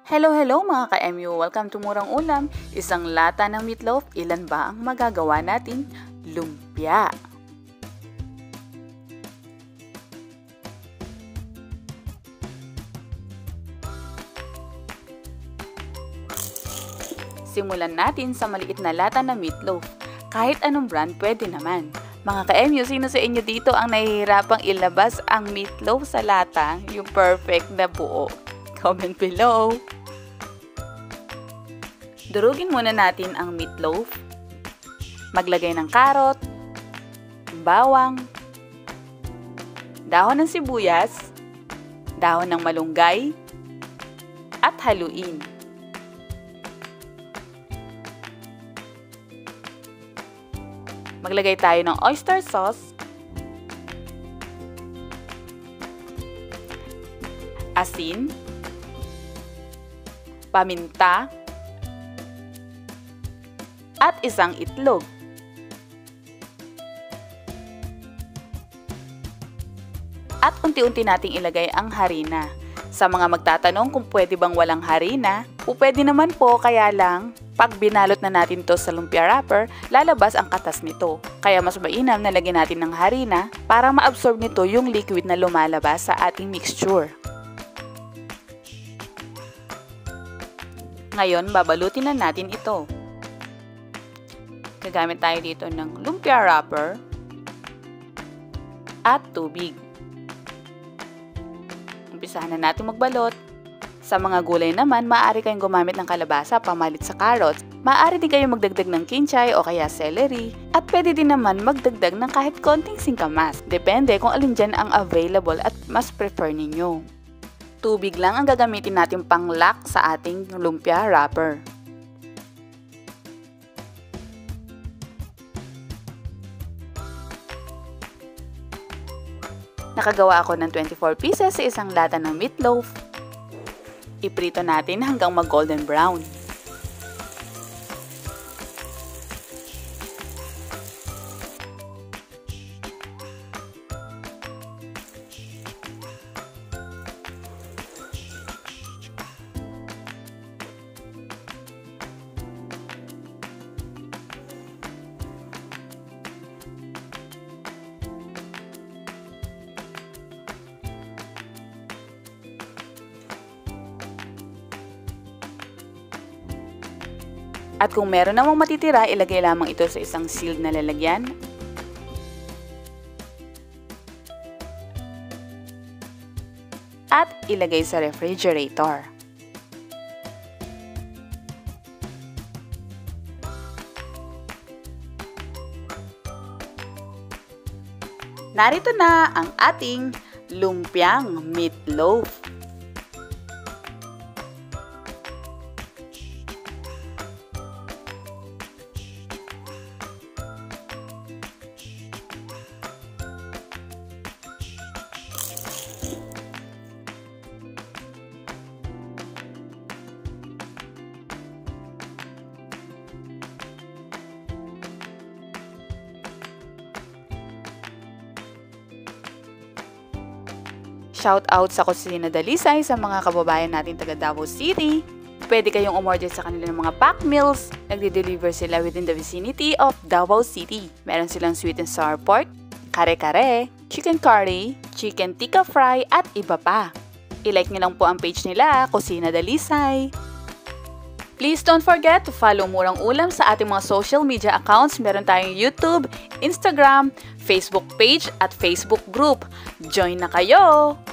Hello mga ka-MU! Welcome to Murang Ulam. Isang lata ng meatloaf, ilan ba ang magagawa nating lumpia? Simulan natin sa maliit na lata ng meatloaf. Kahit anong brand pwede naman. Mga ka-MU, sino sa inyo dito ang nahihirapang ilabas ang meatloaf sa lata, yung perfect na buo? Comment below! Durugin muna natin ang meatloaf. Maglagay ng karot, bawang, dahon ng sibuyas, dahon ng malunggay, at haluin. Maglagay tayo ng oyster sauce, asin, paminta, at isang itlog. At unti-unti nating ilagay ang harina. Sa mga magtatanong kung pwede bang walang harina, pwede naman po, kaya lang, pag binalot na natin to sa lumpia wrapper, lalabas ang katas nito. Kaya mas mainam na lagyan natin ng harina para ma-absorb nito yung liquid na lumalabas sa ating mixture. Ngayon, babalutin na natin ito. Gagamit tayo dito ng lumpia wrapper at tubig. Umpisahan na natin magbalot. Sa mga gulay naman, maaari kayong gumamit ng kalabasa pamalit sa carrots. Maaari din kayong magdagdag ng kinchay o kaya celery. At pwede din naman magdagdag ng kahit konting singkamas. Depende kung alin dyan ang available at mas prefer ninyo. Tubig lang ang gagamitin natin pang lock sa ating lumpia wrapper. Nakagawa ako ng 24 pieces sa isang lata ng meatloaf. Iprito natin hanggang mag-golden brown. At kung meron namang matitira, ilagay lamang ito sa isang sealed na lalagyan. At ilagay sa refrigerator. Narito na ang ating lumpiang meatloaf. Shout out sa Kusina Dalisay sa mga kababayan natin taga Davao City. Pwede kayong umorder sa kanilang mga pack meals. Nagde-deliver sila within the vicinity of Davao City. Meron silang sweet and sour pork, kare-kare, chicken curry, chicken tikka fry, at iba pa. I-like nyo lang po ang page nila, Kusina Dalisay. Please don't forget to follow Murang Ulam sa ating mga social media accounts. Meron tayong YouTube, Instagram, Facebook page at Facebook group. Join na kayo!